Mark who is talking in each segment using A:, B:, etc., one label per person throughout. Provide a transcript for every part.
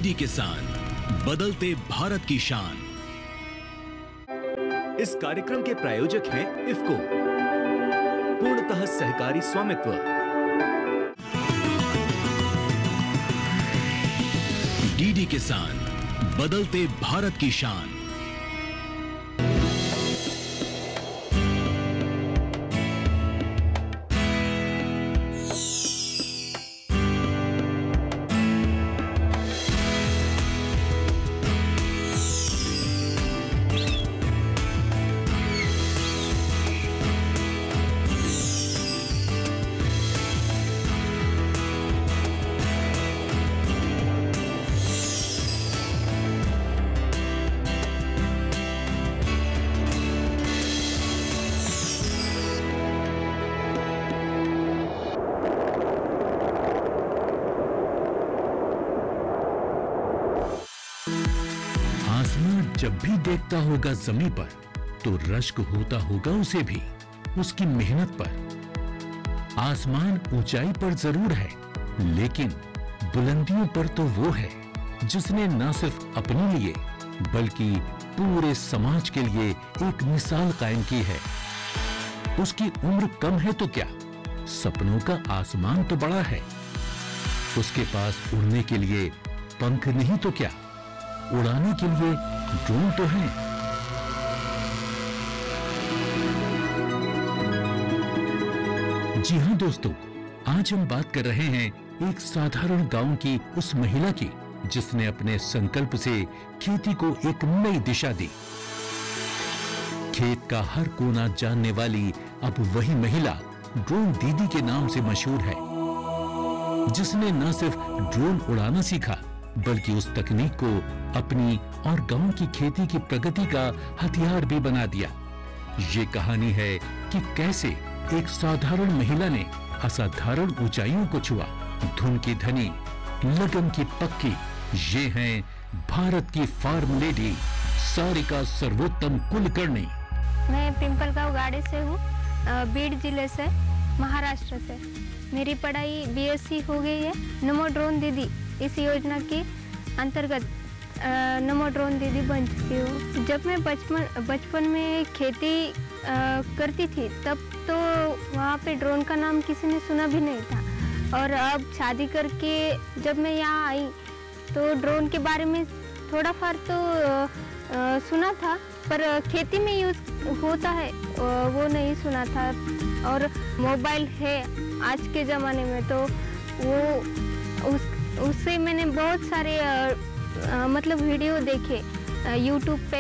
A: DD किसान, बदलते भारत की शान।
B: इस कार्यक्रम के प्रायोजक हैं इफ्को, पूर्णतः सहकारी स्वामित्व।
A: डीडी किसान, बदलते भारत की शान।
C: जब भी देखता होगा जमीन पर तो रश्क होता होगा उसे भी उसकी मेहनत पर। आसमान ऊंचाई पर जरूर है, लेकिन बुलंदियों पर तो वो है जिसने न सिर्फ अपने लिए बल्कि पूरे समाज के लिए एक मिसाल कायम की है। उसकी उम्र कम है तो क्या, सपनों का आसमान तो बड़ा है। उसके पास उड़ने के लिए पंख नहीं तो क्या, उड़ाने के लिए ड्रोन तो है। जी हां दोस्तों, आज हम बात कर रहे हैं एक साधारण गांव की उस महिला की जिसने अपने संकल्प से खेती को एक नई दिशा दी। खेत का हर कोना जानने वाली अब वही महिला ड्रोन दीदी के नाम से मशहूर है, जिसने न सिर्फ ड्रोन उड़ाना सीखा बल्कि उस तकनीक को अपनी और गांव की खेती की प्रगति का हथियार भी बना दिया। ये कहानी है कि कैसे एक साधारण महिला ने असाधारण ऊंचाइयों को छुआ। धुन की धनी, लगन की पक्की, ये हैं भारत की फार्म लेडी सारिका सर्वोत्तम कुलकर्णी।
D: मैं पिंपलगांव गाड़ी से हूँ, बीड जिले से, महाराष्ट्र से। मेरी पढ़ाई बीएससी हो गई है। नमो ड्रोन दीदी इस योजना के अंतर्गत नमो ड्रोन दीदी बन चुकी हूँ। जब मैं बचपन में खेती करती थी तब तो वहाँ पे ड्रोन का नाम किसी ने सुना भी नहीं था, और अब शादी करके जब मैं यहाँ आई तो ड्रोन के बारे में थोड़ा फार तो सुना था, पर खेती में यूज़ होता है वो नहीं सुना था। और मोबाइल है आज के ज़माने में, तो वो उससे मैंने बहुत सारे मतलब वीडियो देखे यूट्यूब पे,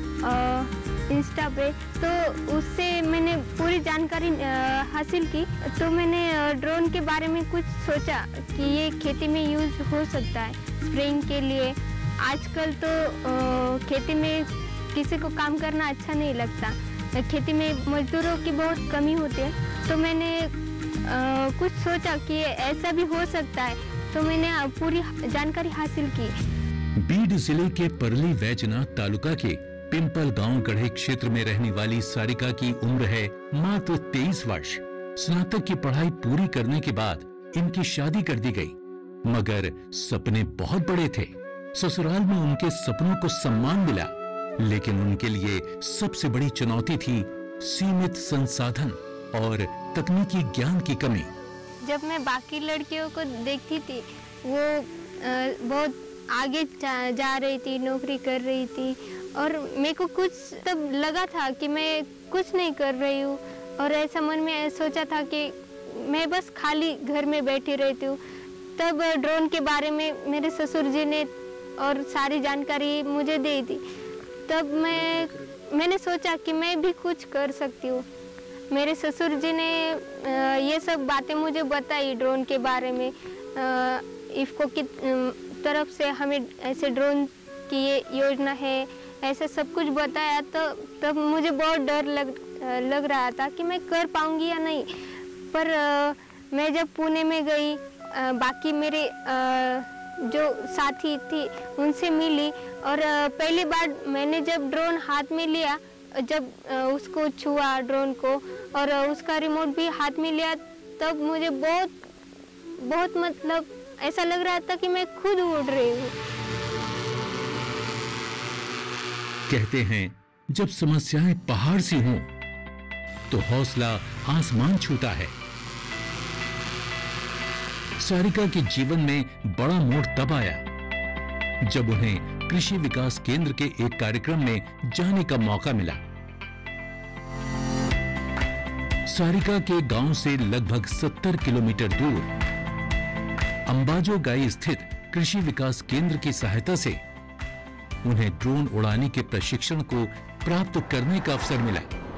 D: इंस्टा पे, तो उससे मैंने पूरी जानकारी हासिल की। तो मैंने ड्रोन के बारे में कुछ सोचा कि ये खेती में यूज़ हो सकता है स्प्रेइंग के लिए। आजकल तो खेती में किसी को काम करना अच्छा नहीं लगता, खेती में मजदूरों की बहुत कमी होती है। तो मैंने कुछ सोचा कि ऐसा भी हो सकता है, तो मैंने पूरी जानकारी हासिल की।
C: बीड जिले के परली वैजनाथ तालुका के पिंपल गांव गढ़े क्षेत्र में रहने वाली सारिका की उम्र है मात्र 23 वर्ष। स्नातक की पढ़ाई पूरी करने के बाद इनकी शादी कर दी गई, मगर सपने बहुत बड़े थे। ससुराल में उनके सपनों को सम्मान मिला, लेकिन उनके लिए सबसे बड़ी चुनौती थी सीमित संसाधन और तकनीकी ज्ञान की कमी।
D: जब मैं बाकी लड़कियों को देखती थी, वो बहुत आगे जा रही थी, नौकरी कर रही थी, और मेरे को कुछ तब लगा था कि मैं कुछ नहीं कर रही हूँ, और ऐसा मन में सोचा था कि मैं बस खाली घर में बैठी रहती हूँ। तब ड्रोन के बारे में मेरे ससुर जी ने और सारी जानकारी मुझे दे दी। तब मैंने सोचा कि मैं भी कुछ कर सकती हूँ। मेरे ससुर जी ने ये सब बातें मुझे बताई ड्रोन के बारे में। इफ्को की तरफ से हमें ऐसे ड्रोन की ये योजना है, ऐसा सब कुछ बताया। तो तब मुझे बहुत डर लग रहा था कि मैं कर पाऊंगी या नहीं। पर मैं जब पुणे में गई, बाकी मेरे जो साथी थी उनसे मिली, और पहली बार मैंने जब ड्रोन हाथ में लिया, जब उसको छुआ ड्रोन को और उसका रिमोट भी हाथ में लिया, तब मुझे बहुत मतलब ऐसा लग रहा था कि मैं खुद उड़ रही हूँ।
C: कहते हैं जब समस्याएं पहाड़ सी हों तो हौसला आसमान छूता है। सारिका के जीवन में बड़ा मोड़ तब आया जब उन्हें कृषि विकास केंद्र के एक कार्यक्रम में जाने का मौका मिला। सारिका के गांव से लगभग 70 किलोमीटर दूर अंबाजोगाई स्थित कृषि विकास केंद्र की सहायता से उन्हें ड्रोन उड़ाने के प्रशिक्षण को प्राप्त करने का अवसर मिला।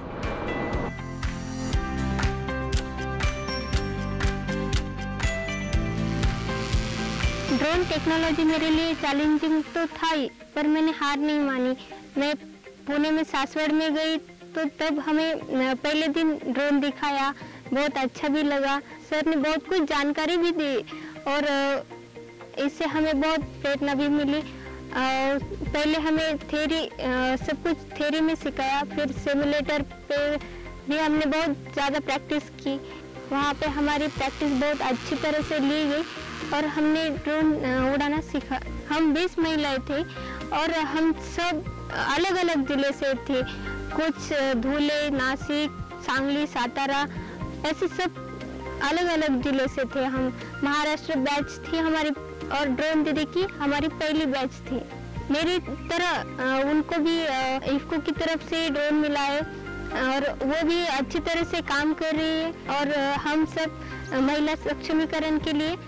D: ड्रोन टेक्नोलॉजी मेरे लिए चैलेंजिंग तो था ही, पर मैंने हार नहीं मानी। मैं पुणे में सासवड़ में गई तो तब हमें पहले दिन ड्रोन दिखाया, बहुत अच्छा भी लगा। सर ने बहुत कुछ जानकारी भी दी और इससे हमें बहुत प्रेरणा भी मिली। पहले हमें थ्योरी सब कुछ थ्योरी में सिखाया, फिर सिमुलेटर पे भी हमने बहुत ज़्यादा प्रैक्टिस की। वहाँ पे हमारी प्रैक्टिस बहुत अच्छी तरह से ली गई और हमने ड्रोन उड़ाना सीखा। हम 20 महिलाएं थे और हम सब अलग अलग जिले से थे, कुछ धुले, नासिक, सांगली, सातारा, ऐसे सब अलग अलग जिले से थे। हम महाराष्ट्र बैच थी हमारी और ड्रोन दीदी की हमारी पहली बैच थी। मेरी तरह उनको भी इफ्को की तरफ से ड्रोन मिला है और वो भी अच्छी तरह से काम कर रही है और हम सब महिला सक्षमीकरण के लिए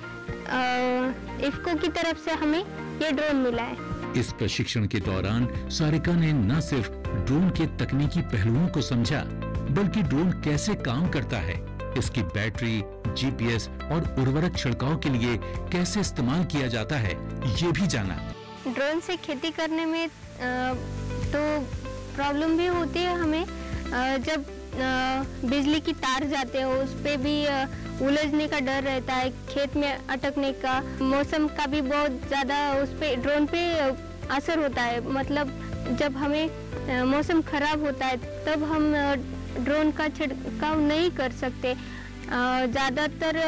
D: इफ्को की तरफ से हमें ये ड्रोन मिला है।
C: इस प्रशिक्षण के दौरान सारिका ने न सिर्फ ड्रोन के तकनीकी पहलुओं को समझा, बल्कि ड्रोन कैसे काम करता है, इसकी बैटरी, जीपीएस और उर्वरक छिड़काव के लिए कैसे इस्तेमाल किया जाता है, ये भी जाना।
D: ड्रोन से खेती करने में तो प्रॉब्लम भी होती है हमें। जब बिजली की तार जाते हो उस पे भी उलझने का डर रहता है, खेत में अटकने का, मौसम का भी बहुत ज़्यादा उस पे ड्रोन पे असर होता है। मतलब जब हमें मौसम खराब होता है तब हम ड्रोन का छिड़काव नहीं कर सकते। ज़्यादातर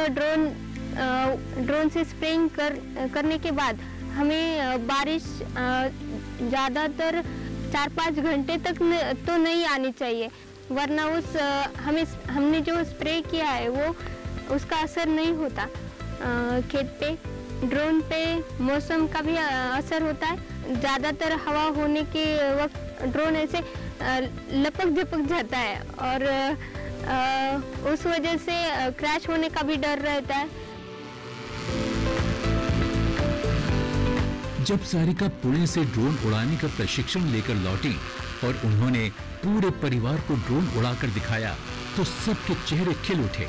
D: ड्रोन से स्प्रेइंग करने के बाद हमें बारिश ज़्यादातर 4-5 घंटे तक तो नहीं आनी चाहिए, वरना हमने जो स्प्रे किया है वो उसका असर नहीं होता खेत पे। ड्रोन पे मौसम का भी असर होता है। ज़्यादातर हवा होने के वक्त ड्रोन ऐसे लपक झपक जाता है और उस वजह से क्रैश होने का भी डर रहता है।
C: जब सारिका पुणे से ड्रोन उड़ाने का प्रशिक्षण लेकर लौटी और उन्होंने पूरे परिवार को ड्रोन उड़ाकर दिखाया तो सबके चेहरे खिल उठे।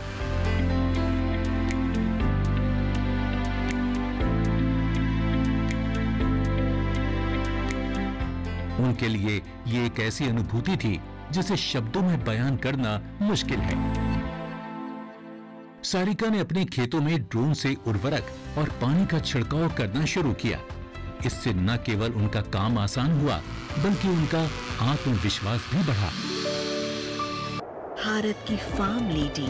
C: उनके लिए ये एक ऐसी अनुभूति थी जिसे शब्दों में बयान करना मुश्किल है। सारिका ने अपने खेतों में ड्रोन से उर्वरक और पानी का छिड़काव करना शुरू किया। इससे न केवल उनका काम आसान हुआ बल्कि उनका आत्मविश्वास भी बढ़ा।
E: भारत की फार्म लेडी,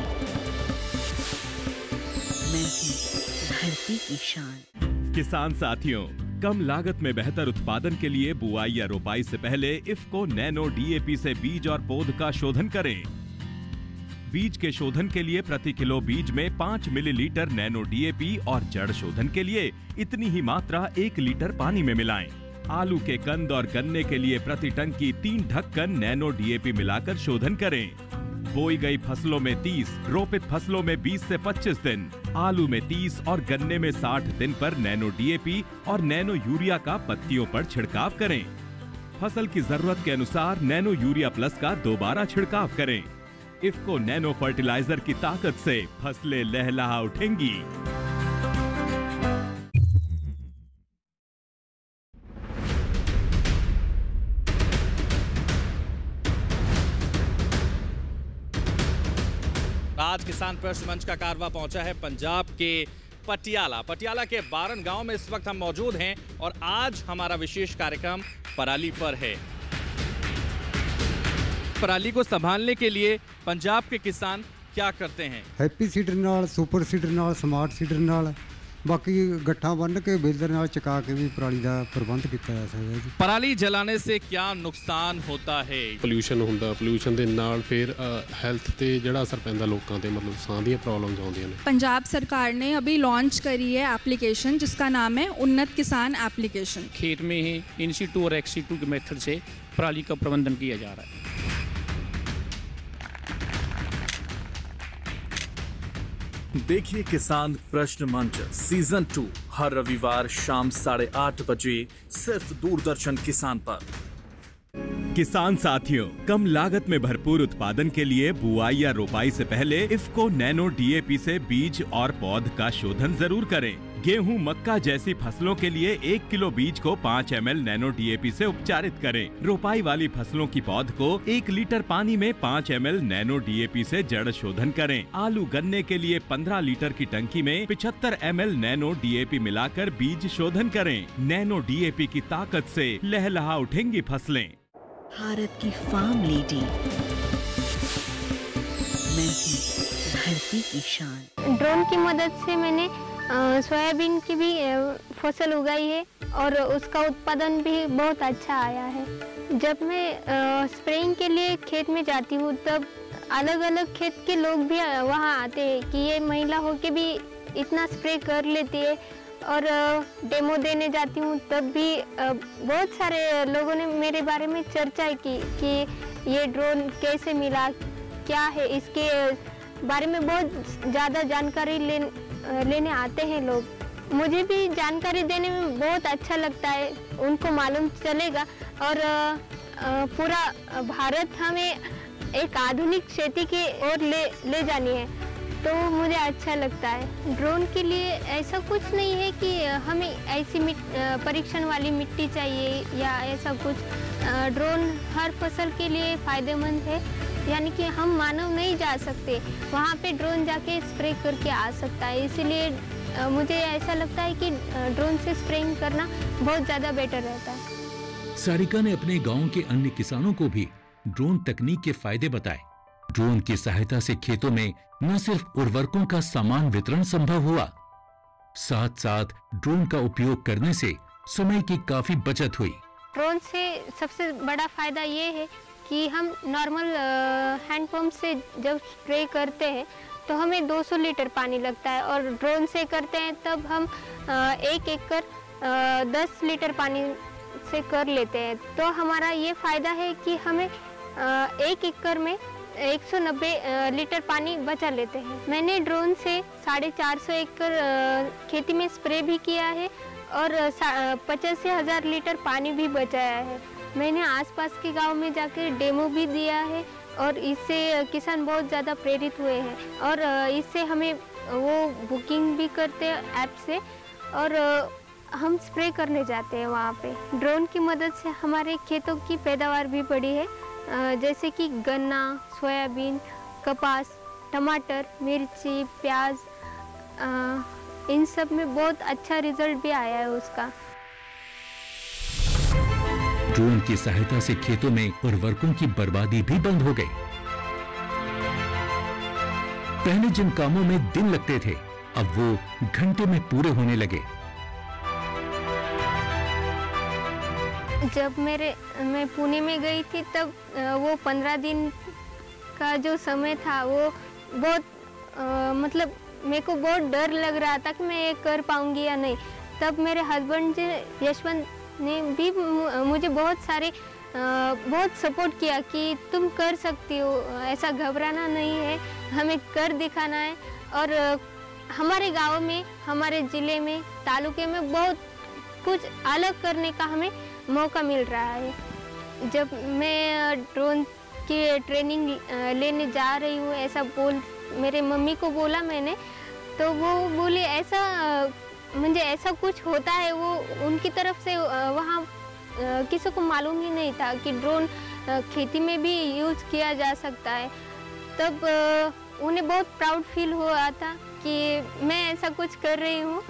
E: मैं हूं धरती की शान।
F: किसान साथियों, कम लागत में बेहतर उत्पादन के लिए बुआई या रोपाई से पहले इफ्को नैनो डीएपी से बीज और पौध का शोधन करें। बीज के शोधन के लिए प्रति किलो बीज में 5 मिलीलीटर नैनो डीएपी और जड़ शोधन के लिए इतनी ही मात्रा 1 लीटर पानी में मिलाएं। आलू के कंद और गन्ने के लिए प्रति टंकी 3 ढक्कन नैनो डीएपी मिलाकर शोधन करें। बोई गई फसलों में 30, रोपित फसलों में 20 से 25 दिन, आलू में 30 और गन्ने में 60 दिन पर नैनो डीएपी और नैनो यूरिया का पत्तियों पर छिड़काव करें। फसल की जरूरत के अनुसार नैनो यूरिया प्लस का दोबारा छिड़काव करें। इफ्को नैनो फर्टिलाइजर की ताकत से फसलें लहलहा उठेंगी।
G: आज किसान प्रश्न मंच का कारवा पहुंचा है पंजाब के पटियाला के बारन गांव में इस वक्त हम मौजूद हैं और आज हमारा विशेष कार्यक्रम पराली पर है। पराली को संभालने के लिए पंजाब के किसान क्या करते हैं?
H: हैप्पी सीडर नाल, सुपर सीडर नाल, स्मार्ट सीडर नाल बाकी गट्ठा बन के बेलर नाल चका के भी पराली का प्रबंध किया जा सकता है जी।
G: पराली जलाने से क्या नुकसान होता है?
I: पोल्यूशन ਹੁੰਦਾ, पोल्यूशन ਦੇ ਨਾਲ ਫਿਰ ਹੈਲਥ ਤੇ ਜਿਹੜਾ ਅਸਰ ਪੈਂਦਾ ਲੋਕਾਂ ਤੇ, मतलब ਸਾਹ ਦੀਆਂ ਪ੍ਰੋਬਲਮਸ ਆਉਂਦੀਆਂ ਨੇ।
J: पंजाब सरकार ने अभी लॉन्च करी है एप्लीकेशन जिसका नाम है उन्नत किसान एप्लीकेशन।
K: खेत में ही इन सीटू और एक्स सीटू के मेथड से पराली का प्रबंधन किया जा रहा है।
B: देखिए किसान प्रश्न मंच सीजन 2 हर रविवार शाम 8:30 बजे सिर्फ दूरदर्शन किसान पर।
F: किसान साथियों, कम लागत में भरपूर उत्पादन के लिए बुआई या रोपाई से पहले इफ्को नैनो डीएपी से बीज और पौध का शोधन जरूर करें। गेहूं, मक्का जैसी फसलों के लिए 1 किलो बीज को 5 ml नैनो डीएपी से उपचारित करें। रोपाई वाली फसलों की पौध को 1 लीटर पानी में 5 ml नैनो डीएपी से जड़ शोधन करें। आलू, गन्ने के लिए 15 लीटर की टंकी में 75 ml नैनो डीएपी मिलाकर बीज शोधन करें। नैनो डीएपी की ताकत से लहलहा उठेंगी फसलें।
E: भारत की फार्म लेडी मैं हूँ, धरती की शान।
D: ड्रोन की मदद से मैंने सोयाबीन की भी फसल उगाई है और उसका उत्पादन भी बहुत अच्छा आया है। जब मैं स्प्रेइंग के लिए खेत में जाती हूँ तब अलग अलग खेत के लोग भी वहाँ आते हैं कि ये महिला होके भी इतना स्प्रे कर लेती है। और डेमो देने जाती हूँ तब भी बहुत सारे लोगों ने मेरे बारे में चर्चा की कि ये ड्रोन कैसे मिला, क्या है, इसके बारे में बहुत ज़्यादा जानकारी लेने आते हैं लोग। मुझे भी जानकारी देने में बहुत अच्छा लगता है, उनको मालूम चलेगा और पूरा भारत हमें एक आधुनिक खेती की ओर ले जानी है तो मुझे अच्छा लगता है। ड्रोन के लिए ऐसा कुछ नहीं है कि हमें ऐसी परीक्षण वाली मिट्टी चाहिए या ऐसा कुछ। ड्रोन हर फसल के लिए फ़ायदेमंद है, यानी कि हम मानव नहीं जा सकते वहाँ पे, ड्रोन जाके स्प्रे करके आ सकता है। इसीलिए मुझे ऐसा लगता है कि ड्रोन से स्प्रेइंग करना बहुत ज़्यादा बेटर रहता है।
C: सारिका ने अपने गांव के अन्य किसानों को भी ड्रोन तकनीक के फायदे बताए। ड्रोन की सहायता से खेतों में न सिर्फ उर्वरकों का समान वितरण संभव हुआ, साथ साथ ड्रोन का उपयोग करने से समय की काफी बचत हुई।
D: ड्रोन से सबसे बड़ा फायदा ये है कि हम नॉर्मल हैंड पंप से जब स्प्रे करते हैं तो हमें 200 लीटर पानी लगता है और ड्रोन से करते हैं तब हम 1 एकड़ 10 लीटर पानी से कर लेते हैं। तो हमारा ये फायदा है कि हमें 1 एकड़ में 190 लीटर पानी बचा लेते हैं। मैंने ड्रोन से 450 एकड़ खेती में स्प्रे भी किया है और 85,000 लीटर पानी भी बचाया है। मैंने आसपास के गांव में जाकर डेमो भी दिया है और इससे किसान बहुत ज़्यादा प्रेरित हुए हैं और इससे हमें वो बुकिंग भी करते हैं ऐप से और हम स्प्रे करने जाते हैं वहाँ पे। ड्रोन की मदद से हमारे खेतों की पैदावार भी बढ़ी है, जैसे कि गन्ना, सोयाबीन, कपास, टमाटर, मिर्ची, प्याज, इन सब में बहुत अच्छा रिजल्ट भी आया है उसका।
C: ड्रोन की सहायता से खेतों में उर्वरकों की बर्बादी भी बंद हो गई। पहले जिन कामों में दिन लगते थे अब वो घंटे में पूरे होने लगे।
D: जब मैं पुणे में गई थी तब वो 15 दिन का जो समय था वो बहुत मतलब मेरे को बहुत डर लग रहा था कि मैं ये कर पाऊंगी या नहीं। तब मेरे हस्बैंड जी यशवंत ने भी मुझे बहुत सपोर्ट किया कि तुम कर सकती हो, ऐसा घबराना नहीं है, हमें कर दिखाना है। और हमारे गांव में, हमारे ज़िले में, तालुके में बहुत कुछ अलग करने का हमें मौका मिल रहा है। जब मैं ड्रोन की ट्रेनिंग लेने जा रही हूँ ऐसा मेरे मम्मी को बोला मैंने, तो वो बोले मुझे ऐसा कुछ होता है। वो उनकी तरफ से वहाँ किसी को मालूम ही नहीं था कि ड्रोन खेती में भी यूज़ किया जा सकता है। तब उन्हें बहुत प्राउड फील हुआ था कि मैं ऐसा कुछ कर रही हूँ।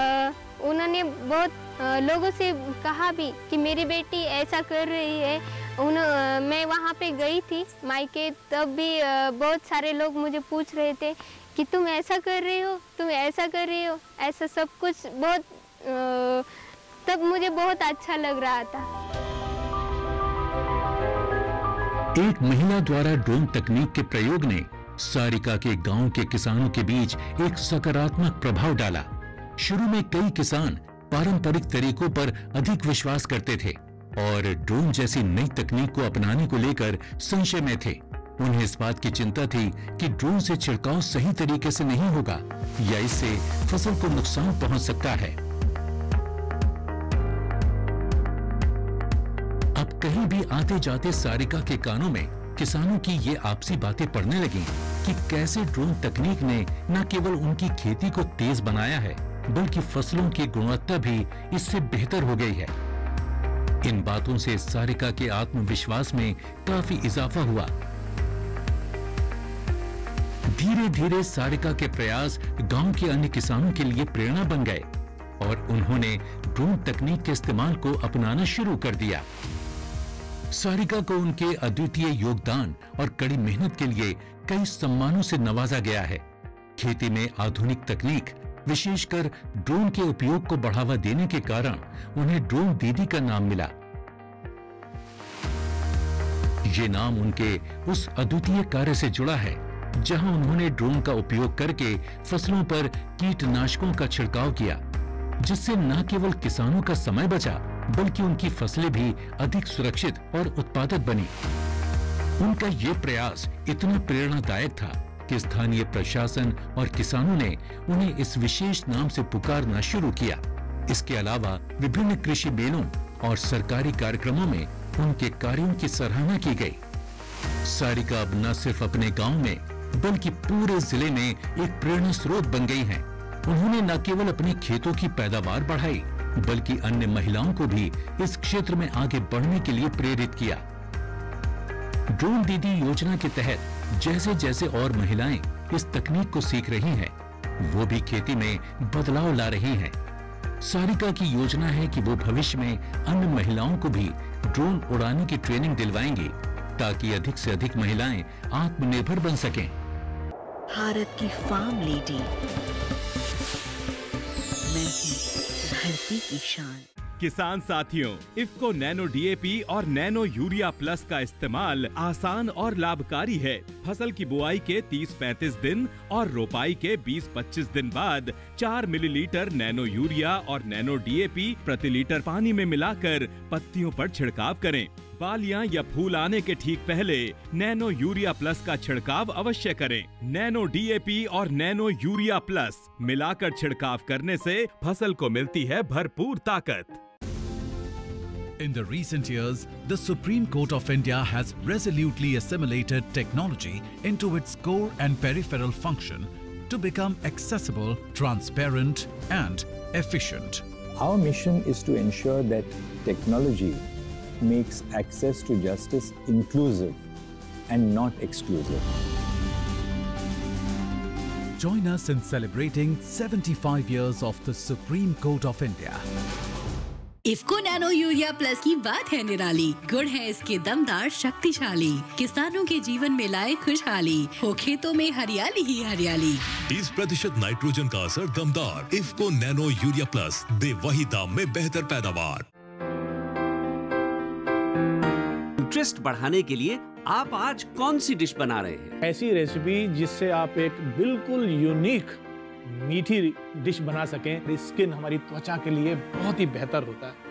D: उन्होंने बहुत लोगों से कहा भी कि मेरी बेटी ऐसा कर रही है मैं वहाँ पे गई थी मायके, तब भी बहुत सारे लोग मुझे पूछ रहे थे कि तुम ऐसा कर रही हो, तुम ऐसा कर रही हो, ऐसा सब कुछ बहुत तब मुझे बहुत अच्छा लग रहा था।
C: एक महिला द्वारा ड्रोन तकनीक के प्रयोग ने सारिका के गांव के किसानों के बीच एक सकारात्मक प्रभाव डाला। शुरू में कई किसान पारंपरिक तरीकों पर अधिक विश्वास करते थे और ड्रोन जैसी नई तकनीक को अपनाने को लेकर संशय में थे। उन्हें इस बात की चिंता थी कि ड्रोन से छिड़काव सही तरीके से नहीं होगा या इससे फसल को नुकसान पहुंच सकता है। अब कहीं भी आते जाते सारिका के कानों में किसानों की ये आपसी बातें पड़ने लगी कि कैसे ड्रोन तकनीक ने न केवल उनकी खेती को तेज बनाया है बल्कि फसलों की गुणवत्ता भी इससे बेहतर हो गई है। इन बातों से सारिका के आत्मविश्वास में काफी इजाफा हुआ। धीरे धीरे सारिका के प्रयास गांव के अन्य किसानों के लिए प्रेरणा बन गए और उन्होंने ड्रोन तकनीक के इस्तेमाल को अपनाना शुरू कर दिया। सारिका को उनके अद्वितीय योगदान और कड़ी मेहनत के लिए कई सम्मानों से नवाजा गया है। खेती में आधुनिक तकनीक, विशेषकर ड्रोन के उपयोग को बढ़ावा देने के कारण उन्हें ड्रोन दीदी का नाम मिला। ये नाम उनके उस अद्वितीय कार्य से जुड़ा है जहां उन्होंने ड्रोन का उपयोग करके फसलों पर कीटनाशकों का छिड़काव किया, जिससे न केवल किसानों का समय बचा बल्कि उनकी फसलें भी अधिक सुरक्षित और उत्पादक बनी। उनका ये प्रयास इतना प्रेरणादायक था कि स्थानीय प्रशासन और किसानों ने उन्हें इस विशेष नाम से पुकारना शुरू किया। इसके अलावा विभिन्न कृषि मेलों और सरकारी कार्यक्रमों में उनके कार्यों की सराहना की गई। सारिका अब न सिर्फ अपने गांव में बल्कि पूरे जिले में एक प्रेरणा स्रोत बन गई हैं। उन्होंने न केवल अपनी खेतों की पैदावार बढ़ाई बल्कि अन्य महिलाओं को भी इस क्षेत्र में आगे बढ़ने के लिए प्रेरित किया। ड्रोन दीदी योजना के तहत जैसे जैसे और महिलाएं इस तकनीक को सीख रही हैं, वो भी खेती में बदलाव ला रही हैं। सारिका की योजना है कि वो भविष्य में अन्य महिलाओं को भी ड्रोन उड़ाने की ट्रेनिंग दिलवाएंगी ताकि अधिक से अधिक महिलाएं आत्मनिर्भर बन सकें।
E: भारत की फार्म लेडी, मैं हूं धरती की शान।
F: किसान साथियों, इफ्को नैनो डीएपी और नैनो यूरिया प्लस का इस्तेमाल आसान और लाभकारी है। फसल की बुआई के 30-35 दिन और रोपाई के 20-25 दिन बाद 4 मिलीलीटर नैनो यूरिया और नैनो डीएपी प्रति लीटर पानी में मिलाकर पत्तियों पर छिड़काव करें। बालियां या फूल आने के ठीक पहले नैनो यूरिया प्लस का छिड़काव अवश्य करें। नैनो डीएपी और नैनो यूरिया प्लस मिलाकर छिड़काव करने से फसल को मिलती है भरपूर ताकत।
A: In the recent years, the Supreme Court of India has resolutely assimilated technology into its core and peripheral function to become accessible, transparent, and efficient.
L: Our mission is to ensure that technology makes access to justice inclusive and not exclusive.
A: Join us in celebrating 75 years of the Supreme Court of India.
M: IFFCO nano urea plus की बात है निराली। गुण है इसके दमदार, शक्तिशाली, किसानों के जीवन में लाए खुशहाली, हो खेतों में हरियाली ही हरियाली।
N: 30% नाइट्रोजन का असर दमदार। इफ्को नैनो यूरिया प्लस दे वही दाम में बेहतर पैदावार।
O: इंटरेस्ट बढ़ाने के लिए आप आज कौन सी डिश बना रहे हैं?
P: ऐसी रेसिपी जिससे आप एक बिल्कुल यूनिक मीठी डिश बना सकें। स्किन हमारी त्वचा के लिए बहुत ही बेहतर होता है।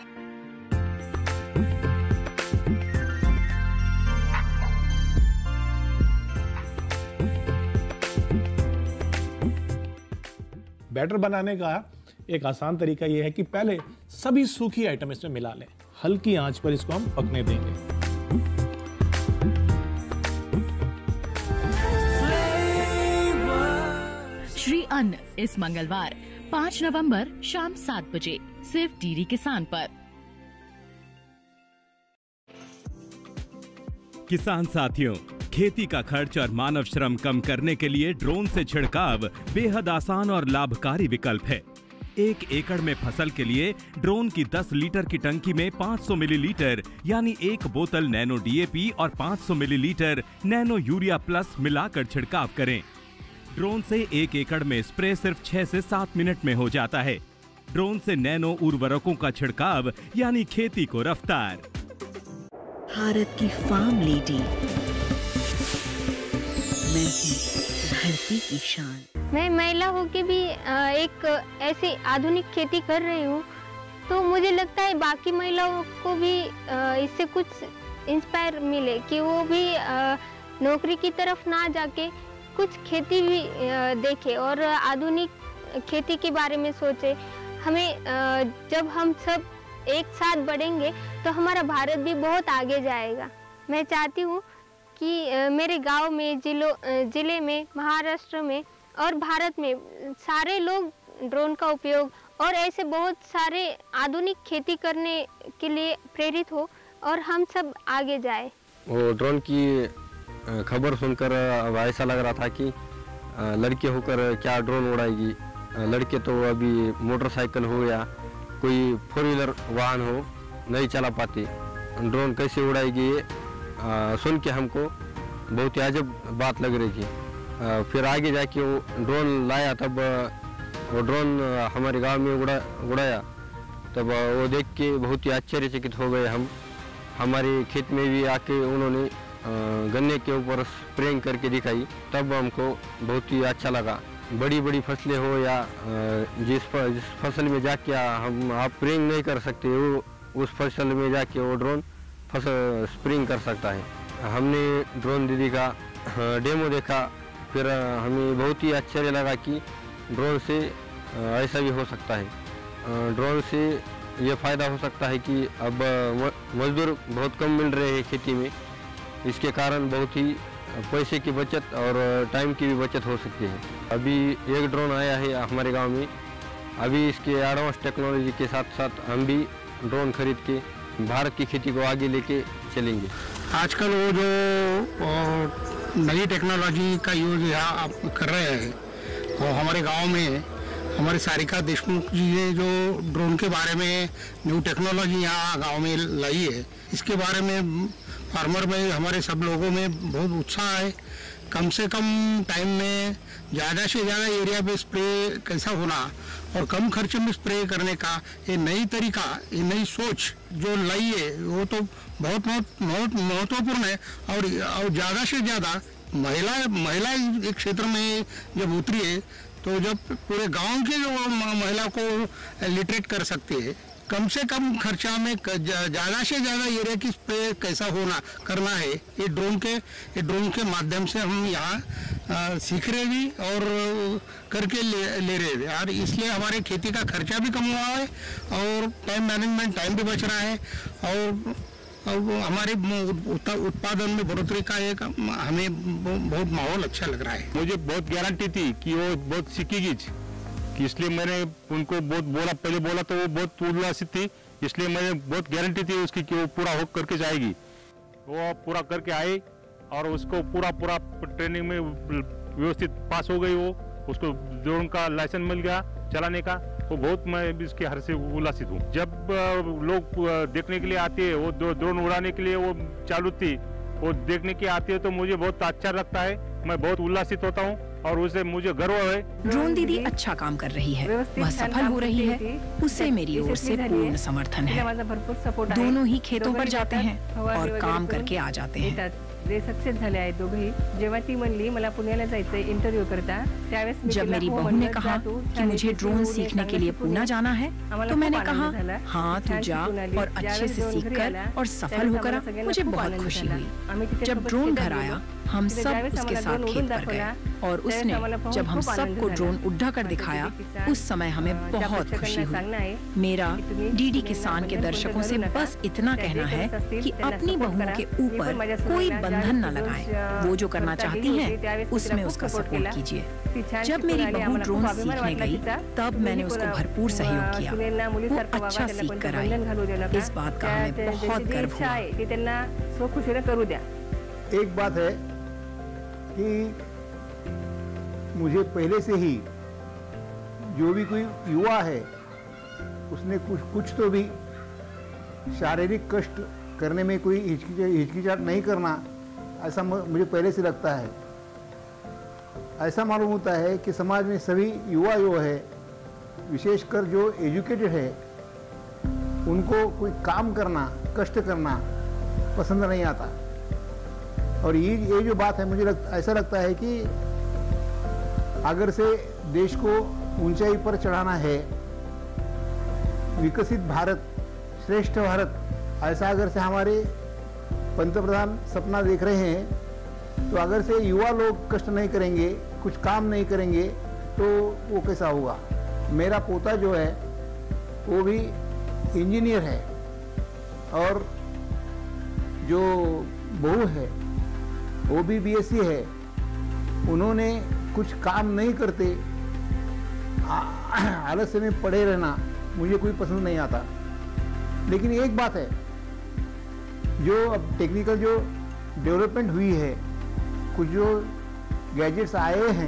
P: बैटर बनाने का एक आसान तरीका यह है कि पहले सभी सूखी आइटम इसमें मिला लें। हल्की आंच पर इसको हम पकने देंगे।
Q: श्री अन्न इस मंगलवार 5 नवंबर शाम 7 बजे सिर्फ डीडी किसान पर।
F: किसान साथियों, खेती का खर्च और मानव श्रम कम करने के लिए ड्रोन से छिड़काव बेहद आसान और लाभकारी विकल्प है। 1 एकड़ में फसल के लिए ड्रोन की 10 लीटर की टंकी में 500 मिलीलीटर यानी 1 बोतल नैनो डीएपी और 500 मिलीलीटर नैनो यूरिया प्लस मिलाकर छिड़काव करें। ड्रोन से 1 एकड़ में स्प्रे सिर्फ 6 से 7 मिनट में हो जाता है। ड्रोन से नैनो उर्वरकों का छिड़काव यानी खेती को रफ्तार।
E: भारत की फार्म लेडी, मैं हूँ धरती की शान।
D: मैं महिला होकर भी एक ऐसी आधुनिक खेती कर रही हूँ, तो मुझे लगता है बाकी महिलाओं को भी इससे कुछ इंस्पायर मिले कि वो भी नौकरी की तरफ ना जाके कुछ खेती भी देखे और आधुनिक खेती के बारे में सोचे। हमें जब हम सब एक साथ बढ़ेंगे तो हमारा भारत भी बहुत आगे जाएगा। मैं चाहती हूँ कि मेरे गांव में, जिले में, महाराष्ट्र में और भारत में सारे लोग ड्रोन का उपयोग और ऐसे बहुत सारे आधुनिक खेती करने के लिए प्रेरित हो और हम सब आगे जाए।
R: वो ड्रोन की खबर सुनकर अब ऐसा लग रहा था कि लड़के होकर क्या ड्रोन उड़ाएगी। लड़के तो अभी मोटरसाइकिल हो या कोई 4 व्हीलर वाहन हो नहीं चला पाते, ड्रोन कैसे उड़ाएगी ये सुन के हमको बहुत ही अजब बात लग रही थी। फिर आगे जाके वो ड्रोन लाया, तब वो ड्रोन हमारे गांव में उड़ाया, तब वो देख के बहुत ही आश्चर्यचकित हो गए हम। हमारे खेत में भी आके उन्होंने गन्ने के ऊपर स्प्रेइंग करके दिखाई, तब हमको बहुत ही अच्छा लगा। बड़ी बड़ी फसलें हो या जिस फसल में जाके आप स्प्रेइंग नहीं कर सकते, वो उस फसल में जाके वो ड्रोन फसल स्प्रेइंग कर सकता है। हमने ड्रोन दीदी का डेमो देखा, फिर हमें बहुत ही आश्चर्य लगा कि ड्रोन से ऐसा भी हो सकता है। ड्रोन से ये फ़ायदा हो सकता है कि अब मजदूर बहुत कम मिल रहे हैं खेती में, इसके कारण बहुत ही पैसे की बचत और टाइम की भी बचत हो सकती है। अभी एक ड्रोन आया है हमारे गांव में, अभी इसके एडवांस टेक्नोलॉजी के साथ साथ हम भी ड्रोन खरीद के भारत की खेती को आगे लेके चलेंगे।
S: आजकल वो जो नई टेक्नोलॉजी का यूज यहाँ आप कर रहे हैं, वो हमारे गांव में हमारे सारिका देशमुख जी ने जो ड्रोन के बारे में न्यू टेक्नोलॉजी यहाँ गांव में लाई है, इसके बारे में फार्मर में हमारे सब लोगों में बहुत उत्साह है। कम से कम टाइम में ज़्यादा से ज़्यादा एरिया पे स्प्रे कैसा होना और कम खर्च में स्प्रे करने का ये नई तरीका, ये नई सोच जो लाई है, वो तो बहुत महत्वपूर्ण है। और ज़्यादा से ज़्यादा महिला एक क्षेत्र में जब उतरी है, तो जब पूरे गांव के जो महिला को लिटरेट कर सकते हैं, कम से कम खर्चा में ज़्यादा से ज़्यादा एरिया की स्प्रे कैसा करना है, ये ड्रोन के माध्यम से हम यहाँ सीख रहे भी और करके ले रहे हैं। और इसलिए हमारे खेती का खर्चा भी कम हुआ है और टाइम भी बच रहा है और हमारे उत्पादन में बढ़ोतरी का एक हमें बहुत माहौल अच्छा लग रहा है।
T: मुझे बहुत गारंटी थी कि वो बहुत सीखेगी, कि इसलिए मैंने उनको बहुत पहले बोला तो वो बहुत उल्लासित थी, इसलिए मैंने बहुत गारंटी थी उसकी कि वो पूरा हो करके जाएगी। वो पूरा करके आई और उसको पूरा ट्रेनिंग में व्यवस्थित पास हो गई। वो उसको ड्रोन का लाइसेंस मिल गया चलाने का, वो बहुत मैं इसके हर से उल्लासित हूँ। जब लोग देखने के लिए आते हैं, वो ड्रोन उड़ाने के लिए वो चालू थी, वो देखने के आते हैं तो मुझे बहुत अच्छा लगता है, मैं बहुत उल्लासित होता हूँ और उसे मुझे गर्व है।
U: ड्रोन दीदी अच्छा काम कर रही है, वह सफल हो रही है, उसे मेरी ओर से पूर्ण समर्थन है। दोनों ही खेतों पर जाते हैं और काम करके आ जाते हैं।
V: जे सक्सेस झाले आहेत दोघेही। जेव्हा ती म्हणली मला पुण्याला जायचंय इंटरव्यू करता, त्यावेळेस
U: जब मेरी बहू ने कहा कि मुझे ड्रोन सीखने के लिए पुणे जाना है, तो मैंने कहा हाँ तू जा और अच्छे से सीख कर और सफल होकर मुझे बहुत खुशी हुई। जब ड्रोन घर आया, हम सब उसके साथ खेत पर गए और उसने जब हम सबको ड्रोन उड़ा कर दिखाया, उस समय हमें बहुत खुशी हुई। मेरा डीडी किसान के दर्शकों से बस इतना कहना है कि अपनी बहुओं के ऊपर कोई बंधन न लगाएं। वो जो करना चाहती हैं, उसमें उसका सपोर्ट कीजिए। जब मेरी बहू ड्रोन सीखने गई, तब मैंने उसको भरपूर सहयोग किया। वो अच्छा सीख कर आई। इस बात का हमें बहुत गर्व हुआ।
W: एक बात है कि मुझे पहले से ही
G: जो भी कोई युवा है उसने कुछ तो भी शारीरिक कष्ट करने में कोई हिचकिचाहट नहीं करना, ऐसा मुझे पहले से लगता है। ऐसा मालूम होता है कि समाज में सभी युवा जो है, विशेषकर जो एजुकेटेड है, उनको कोई काम करना, कष्ट करना पसंद नहीं आता। और ये जो बात है, मुझे ऐसा लगता है कि अगर से देश को ऊंचाई पर चढ़ाना है, विकसित भारत, श्रेष्ठ भारत, ऐसा अगर से हमारे पंतप्रधान सपना देख रहे हैं, तो अगर से युवा लोग कष्ट नहीं करेंगे, कुछ काम नहीं करेंगे, तो वो कैसा होगा। मेरा पोता जो है वो भी इंजीनियर है, और जो बहू है वो भी बीएससी है। उन्होंने कुछ काम नहीं करते, आलस्य में पड़े रहना मुझे कोई पसंद नहीं आता। लेकिन एक बात है, जो अब टेक्निकल जो डेवलपमेंट हुई है, कुछ जो गैजेट्स आए हैं,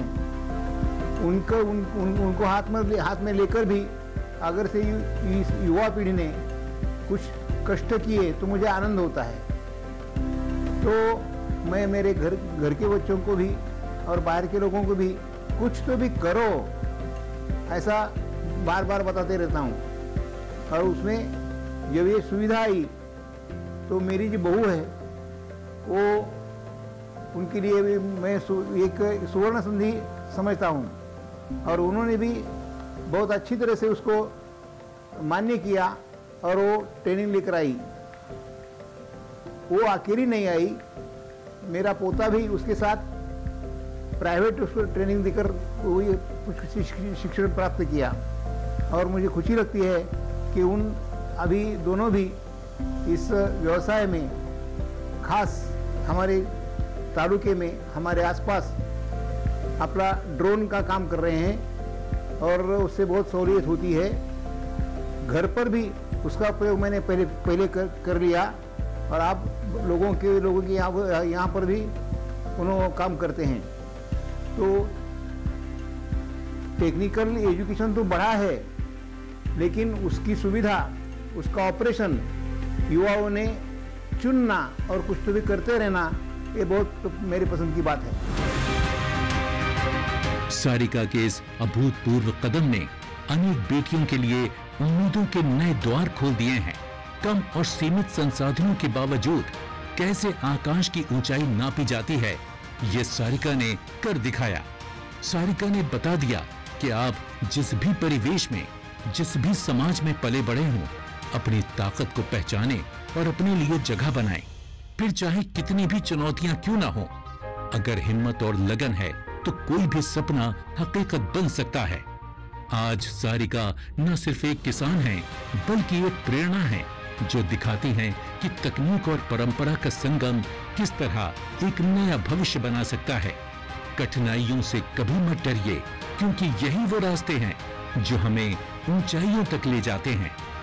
G: उनको हाथ में लेकर भी अगर से युवा पीढ़ी ने कुछ कष्ट किए तो मुझे आनंद होता है। तो मैं मेरे घर के बच्चों को भी और बाहर के लोगों को भी कुछ तो भी करो, ऐसा बार बार बताते रहता हूँ। और उसमें जब ये सुविधा आई तो मेरी जो बहू है वो, उनके लिए भी मैं एक सुवर्ण संधि समझता हूँ, और उन्होंने भी बहुत अच्छी तरह से उसको मान्य किया और वो ट्रेनिंग लेकर आई। वो अकेली नहीं आई, मेरा पोता भी उसके साथ प्राइवेट उसको ट्रेनिंग देकर कुछ शिक्षण प्राप्त किया। और मुझे खुशी लगती है कि अभी दोनों भी इस व्यवसाय में, खास हमारे तालुके में, हमारे आसपास अपना ड्रोन का काम कर रहे हैं, और उससे बहुत सहूलियत होती है। घर पर भी उसका प्रयोग मैंने पहले कर लिया, और आप लोगों की यहाँ पर भी उन्होंने काम करते हैं। तो टेक्निकल एजुकेशन तो बढ़ा है, लेकिन उसकी सुविधा, उसका ऑपरेशन युवाओं ने चुनना और कुछ तो भी करते रहना, ये बहुत मेरी पसंद की बात है।
C: सारिका के इस अभूतपूर्व कदम ने अनेक बेटियों के लिए उम्मीदों के नए द्वार खोल दिए हैं। कम और सीमित संसाधनों के बावजूद कैसे आकाश की ऊंचाई नापी जाती है, ये सारिका ने कर दिखाया। सारिका ने बता दिया कि आप जिस भी परिवेश में, जिस भी समाज में पले बड़े हों, अपनी ताकत को पहचाने और अपने लिए जगह बनाएं। फिर चाहे कितनी भी चुनौतियां क्यों ना हो, अगर हिम्मत और लगन है तो कोई भी सपना हकीकत बन सकता है। आज सारिका न सिर्फ एक किसान है, बल्कि एक प्रेरणा है, जो दिखाती हैं कि तकनीक और परंपरा का संगम किस तरह एक नया भविष्य बना सकता है। कठिनाइयों से कभी मत डरिए, क्योंकि यही वो रास्ते हैं जो हमें ऊंचाइयों तक ले जाते हैं।